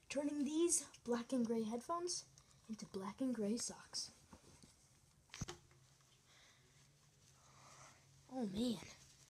turning these black and gray headphones into black and gray socks. Oh man.